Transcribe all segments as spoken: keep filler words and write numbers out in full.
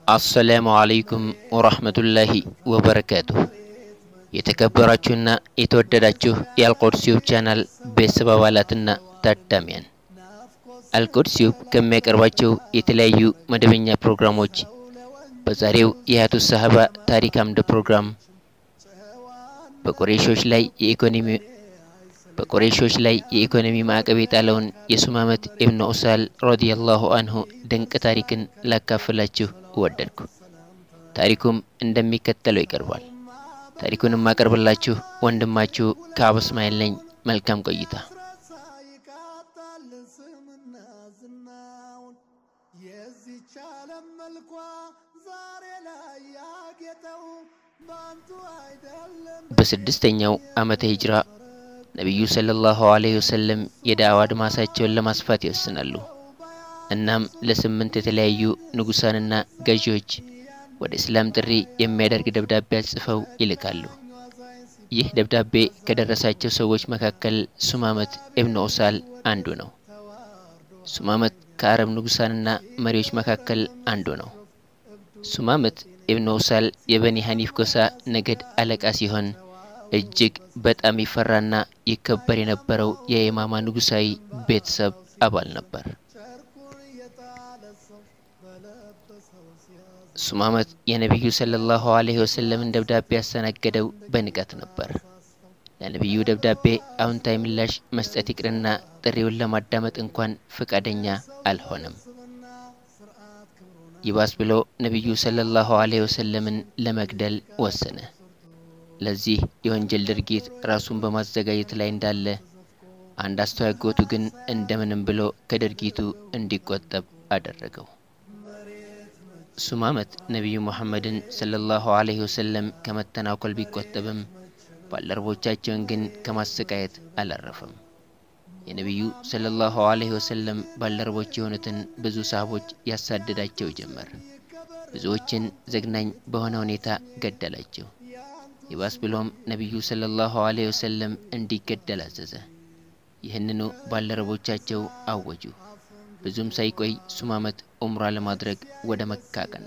السلام عليكم ورحمة الله وبركاته. የተከበራችሁና የተወደዳችሁ የአልቁድሲዩብ ቻናል ቤተሰባላትና ታዳሚያን አልቁድሲዩብ ከሚያቀርባቸው የተለያዩ መደበኛ ፕሮግራሞች በዛሬው የሀያቱ ሰሃባ ታሪክ አምድ ፕሮግራም በቁሬይሾች ላይ የኢኮኖሚ በቁሬይሾች ላይ የኢኮኖሚ ማዕቀብ የጣለውን የሱማመት ኢብኑ ኡሳል ረዲየላሁ አንሁ ድንቅ ታሪክን ላካፍላችሁ ወደድኩ። ታሪኩም እንደሚከተለው ይቀርባል። ታሪኩን ማቀርብላችሁ ወንድማችሁ ከአብ እስማኤል ነኝ። መልካም ቆይታ። በስድስተኛው ዓመተ ሂጅራ ነብዩ ሰለላሁ ዐለይሂ ወሰለም የዳዕዋ አድማሳቸውን ለማስፋት ይወስናሉ። እናም ለስምንት የተለያዩ ንጉሳንና ገዢዎች ወደ እስላም ጥሪ የሚያደርግ ደብዳቤ ጽፈው ይልካሉ። ይህ ደብዳቤ ከደረሳቸው ሰዎች መካከል ሱማመት ኢብኑ ኡሳል አንዱ ነው። ሱማመት ከአረብ ንጉሳንና መሪዎች መካከል አንዱ ነው። ሱማመት ኢብኑ ኡሳል የበኒ ሐኒፍ ጎሳ ነገድ አለቃ ሲሆን እጅግ በጣም ይፈራና ይከበር የነበረው የኢማማ ንጉሳዊ ቤተሰብ አባል ነበር። ሱማመት የነብዩ ሰለላሁ ዐለይሂ ወሰለም ደብዳቤ ያስተናገደው በንቀት ነበር። ለነብዩ ደብዳቤ አዎንታዊ ምላሽ መስጠት ይቅርና ጥሪውን ለማዳመጥ እንኳን ፈቃደኛ አልሆነም። ይባስ ብሎ ነብዩ ሰለላሁ ዐለይሂ ወሰለምን ለመግደል ወሰነ። ለዚህ የወንጀል ድርጊት ራሱን በማዘጋጀት ላይ እንዳለ አንድ አስተዋጎቱ ግን እንደምንም ብሎ ከድርጊቱ እንዲቆጠብ አደረገው። ሱማመት ነብዩ መሐመድን ሰለላሁ ዐለይሂ ወሰለም ከመተናኮል ቢቆጠብም ባልደረቦቻቸውን ግን ከማሰቃየት አላረፈም። የነብዩ ሰለላሁ ዐለይሂ ወሰለም ባልደረቦች የሆኑትን ብዙ ሰሃቦች ያሳደዳቸው ጀመር። ብዙዎችን ዘግናኝ በሆነ ሁኔታ ገደላቸው። ይባስ ብሎም ነብዩ ሰለላሁ ዐለይሂ ወሰለም እንዲገደል አዘዘ። ይህንኑ ባልደረቦቻቸው አወጁ። ብዙም ሳይቆይ ሱማመት ዑምራ ለማድረግ ወደ መካ ቀና።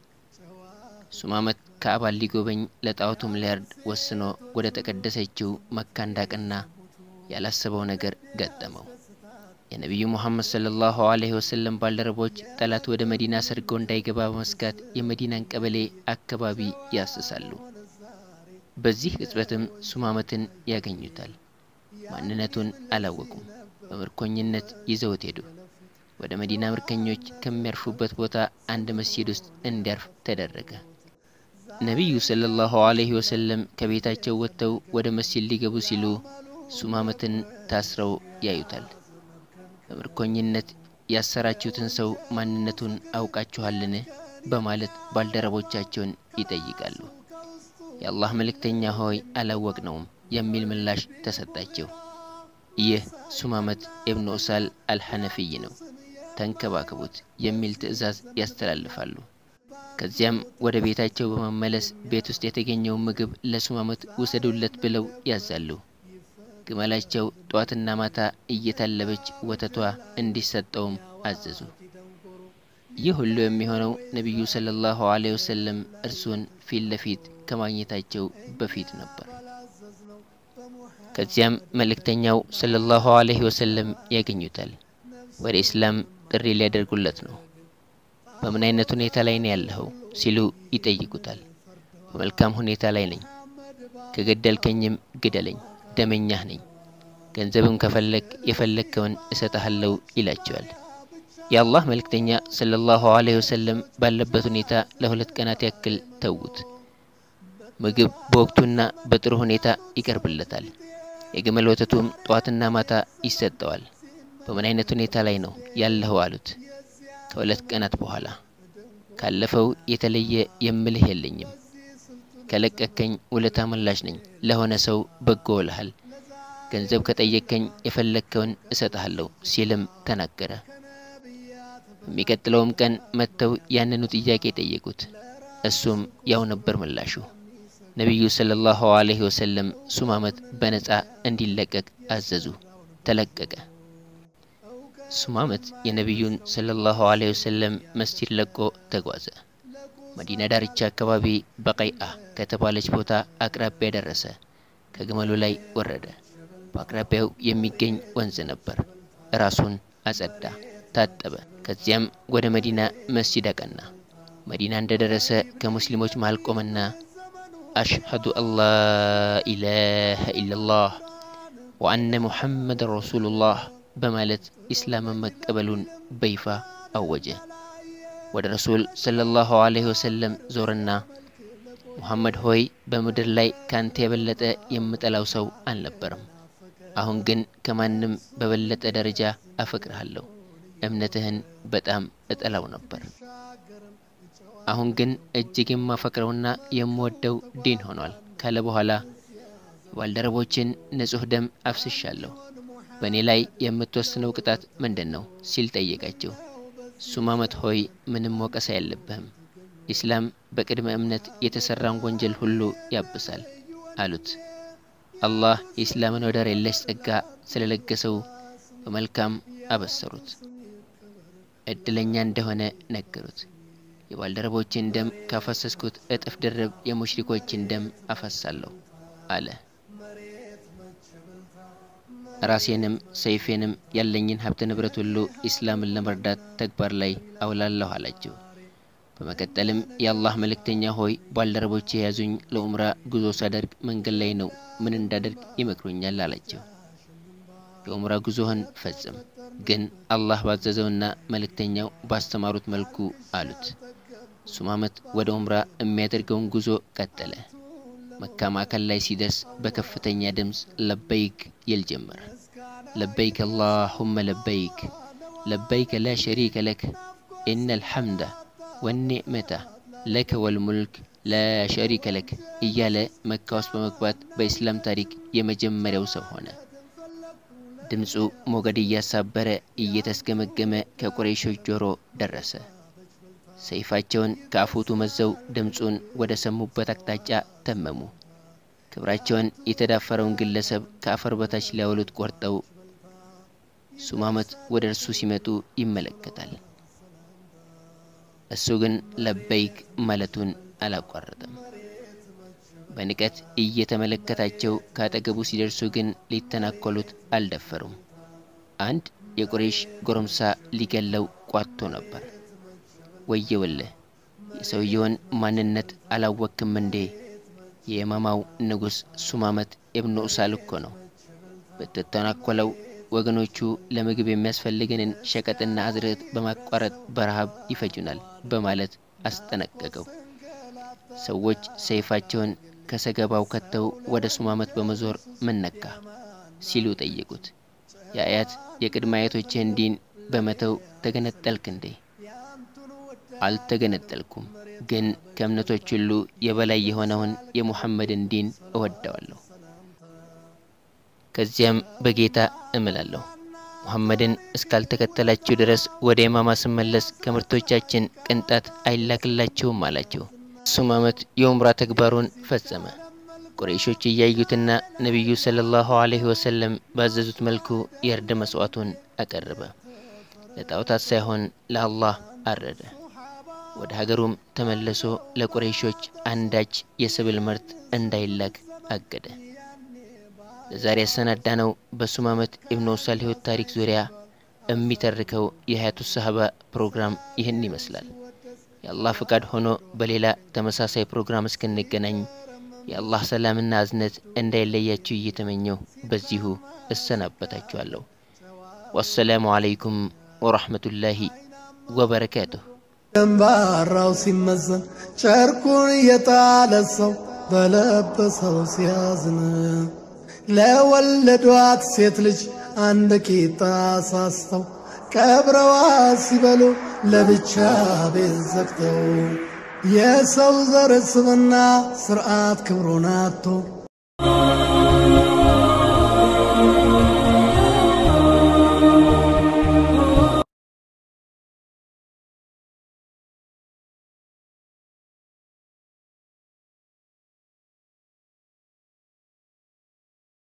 ሱማመት ከአባል ሊጎበኝ ለጣዖቱም ሊያርድ ወስኖ ወደ ተቀደሰችው መካ እንዳቀና ያላሰበው ነገር ገጠመው። የነብዩ መሐመድ ሰለላሁ ዐለይሂ ወሰለም ባልደረቦች ጠላት ወደ መዲና ሰርጎ እንዳይገባ በመስጋት የመዲናን ቀበሌ አካባቢ ያስሳሉ። በዚህ ቅጽበትም ሱማመትን ያገኙታል። ማንነቱን አላወቁም። በምርኮኝነት ይዘውት ሄዱ። ወደ መዲና ምርኮኞች ከሚያርፉበት ቦታ አንድ መስጊድ ውስጥ እንዲያርፍ ተደረገ። ነብዩ ሰለላሁ ዐለይሂ ወሰለም ከቤታቸው ወጥተው ወደ መስጊድ ሊገቡ ሲሉ ሱማመትን ታስረው ያዩታል። በምርኮኝነት ያሰራችሁትን ሰው ማንነቱን አውቃችኋልን? በማለት ባልደረቦቻቸውን ይጠይቃሉ። የአላህ መልእክተኛ ሆይ አላወቅነውም የሚል ምላሽ ተሰጣቸው። ይህ ሱማመት ኢብኑ ኡሳል አልሐነፊይ ነው፣ ተንከባከቡት የሚል ትዕዛዝ ያስተላልፋሉ። ከዚያም ወደ ቤታቸው በመመለስ ቤት ውስጥ የተገኘው ምግብ ለሱማመት ወሰዱለት ብለው ያዛሉ። ግመላቸው ጧትና ማታ እየታለበች ወተቷ እንዲሰጠውም አዘዙ። ይህ ሁሉ የሚሆነው ነብዩ ሰለላሁ ዐለይሂ ወሰለም እርሱን ፊት ለፊት ከማግኘታቸው በፊት ነበር። ከዚያም መልእክተኛው ሰለላሁ ዐለይሂ ወሰለም ያገኙታል። ወደ እስላም ጥሪ ሊያደርጉለት ነው። በምን አይነት ሁኔታ ላይ ነው ያለው ሲሉ ይጠይቁታል። በመልካም ሁኔታ ላይ ነኝ፣ ከገደልከኝም ግደለኝ፣ ደመኛህ ነኝ፣ ገንዘብም ከፈለክ የፈለከውን እሰጣለሁ ይላቸዋል። የአላህ መልእክተኛ ሰለላሁ ዐለይሂ ወሰለም ባለበት ሁኔታ ለሁለት ቀናት ያክል ተውት። ምግብ በወቅቱና በጥሩ ሁኔታ ይቀርብለታል። የግመል ወተቱም ጧትና ማታ ይሰጠዋል። በምን አይነት ሁኔታ ላይ ነው ያለው አሉት። ከሁለት ቀናት በኋላ ካለፈው የተለየ የምልህ የለኝም፣ ከለቀከኝ ውለታ መላሽ ነኝ፣ ለሆነ ሰው በጎ ውለሃል፣ ገንዘብ ከጠየቀኝ የፈለከውን እሰጣለሁ ሲልም ተናገረ። በሚቀጥለውም ቀን መተው ያንኑ ጥያቄ ጠየቁት። እሱም ያው ነበር ምላሹ። ነብዩ ሰለላሁ ዐለይሂ ወሰለም ሱማመት በነፃ እንዲለቀቅ አዘዙ። ተለቀቀ። ሱማመት የነብዩን ሰለላሁ ዐለይሂ ወሰለም መስጂድ ለቆ ተጓዘ። መዲና ዳርቻ አካባቢ በቀይአ ከተባለች ቦታ አቅራቢያ ደረሰ። ከግመሉ ላይ ወረደ። በአቅራቢያው የሚገኝ ወንዝ ነበር። ራሱን አጸዳ፣ ታጠበ። ከዚያም ወደ መዲና መስጂድ አቀና። መዲና እንደደረሰ ከሙስሊሞች መሃል ቆመና አሽሀዱ አላ ኢላሃ ኢላላህ ወአነ ሙሐመድ ረሱሉላህ በማለት ኢስላምን መቀበሉን በይፋ አወጀ። ወደ ረሱል ሰለላሁ ዐለይሂ ወሰለም ዞርና ሙሐመድ ሆይ በምድር ላይ ካንተ የበለጠ የምጠላው ሰው አልነበረም። አሁን ግን ከማንም በበለጠ ደረጃ አፈቅርሃለሁ። እምነትህን በጣም እጠላው ነበር። አሁን ግን እጅግ የማፈቅረውና የምወደው ዲን ሆኗል ካለ በኋላ ባልደረቦችን ንጹህ ደም አፍስሻለሁ። በእኔ ላይ የምትወስነው ቅጣት ምንድነው ሲል ጠየቃቸው። ሱማመት ሆይ ምንም ወቀሳ የለብህም። ኢስላም በቅድመ እምነት የተሰራን ወንጀል ሁሉ ያብሳል አሉት። አላህ ኢስላምን ወደር የለሽ ጸጋ ስለለገሰው በመልካም አበሰሩት። እድለኛ እንደሆነ ነገሩት። የባልደረቦችን ደም ካፈሰስኩት እጥፍ ድርብ የሙሽሪኮችን ደም አፈሳለሁ አለ። ራሴንም ሰይፌንም ያለኝን ሀብት ንብረት ሁሉ ኢስላምን ለመርዳት ተግባር ላይ አውላለሁ አላቸው። በመቀጠልም የአላህ መልእክተኛ ሆይ ባልደረቦቼ ያዙኝ ለኡምራ ጉዞ ሳደርግ መንገድ ላይ ነው ምን እንዳደርግ ይመክሩኛል አላቸው። የኡምራ ጉዞህን ፈጽም፣ ግን አላህ ባዘዘውና መልእክተኛው ባስተማሩት መልኩ አሉት። ሱማመት ወደ ኡምራ የሚያደርገውን ጉዞ ቀጠለ። መካ ማዕከል ላይ ሲደርስ በከፍተኛ ድምፅ ለበይክ ይል ጀመር። ለበይክ አላሁመ ለበይክ ለበይክ ላ ሸሪከ ለክ ኢነል ሐምደ ወኒዕመተ ለከ ወልሙልክ ላ ሸሪከ ለክ እያለ መካ ውስጥ በመግባት በኢስላም ታሪክ የመጀመሪያው ሰው ሆነ። ድምፁ ሞገድ እያሳበረ እየተስገመገመ ከቁሬይሾች ጆሮ ደረሰ። ሰይፋቸውን ከአፉቱ መዘው ድምፁን ወደ ሰሙበት አቅጣጫ ተመሙ። ክብራቸውን የተዳፈረውን ግለሰብ ከአፈር በታች ሊያወሉት ቆርጠው ሱማመት ወደ እርሱ ሲመጡ ይመለከታል። እሱ ግን ለበይክ ማለቱን አላቋረጠም። በንቀት እየተመለከታቸው ካጠገቡ ሲደርሱ ግን ሊተናኮሉት አልደፈሩም። አንድ የቁሬይሽ ጎረምሳ ሊገለው ቋቶ ነበር። ወየውልህ የሰውየውን ማንነት አላወቅም እንዴ? የየማማው ንጉስ ሱማመት ኢብኑ ኡሳል እኮ ነው። በተተናኮለው ወገኖቹ ለምግብ የሚያስፈልገንን ሸቀጥና አዝርዕት በማቋረጥ በረሃብ ይፈጁናል በማለት አስጠነቀቀው። ሰዎች ሰይፋቸውን ከሰገባው ከተው ወደ ሱማመት በመዞር ምን ነካ ሲሉ ጠየቁት። የአያት የቅድመ አያቶችን ዲን በመተው ተገነጠልክ እንዴ? አልተገነጠልኩም፣ ግን ከእምነቶች ሁሉ የበላይ የሆነውን የሙሐመድን ዲን እወደዋለሁ። ከዚያም በጌታ እምላለሁ ሙሐመድን እስካልተከተላችሁ ድረስ ወደ የማማ ስመለስ ከምርቶቻችን ቅንጣት አይላክላችሁም አላቸው። ሱማመት የኡምራ ተግባሩን ፈጸመ። ቁሬይሾች እያዩትና ነብዩ ሰለላሁ ዐለይሂ ወሰለም ባዘዙት መልኩ የእርድ መስዋዕቱን አቀረበ። ለጣዖታት ሳይሆን ለአላህ አረደ። ወደ ሀገሩም ተመለሶ ለቁሬይሾች አንዳች የሰብል ምርት እንዳይላክ አገደ። ለዛሬ ያሰናዳነው በሱማመት ኢብኑ ኡሳል ህይወት ታሪክ ዙሪያ የሚተርከው የሀያቱ ሰሃባ ፕሮግራም ይህን ይመስላል። የአላህ ፍቃድ ሆኖ በሌላ ተመሳሳይ ፕሮግራም እስክንገናኝ የአላህ ሰላምና አዝነት እንዳይለያችሁ እየተመኘው በዚሁ እሰናበታችኋለሁ። ወሰላሙ አለይኩም ወራህመቱላሂ ወበረካቱሁ። ደንባራው ሲመዘን ጨርቁን የጣለ ሰው በለበሰው ሲያዝን ለወለዷት ሴት ልጅ አንድ ቂጣ ሳስተው ቀብረዋ ሲበሉ ለብቻ ቤት ዘግተው የሰው ዘር ስብና ስርዓት ክብሩን አጥቶ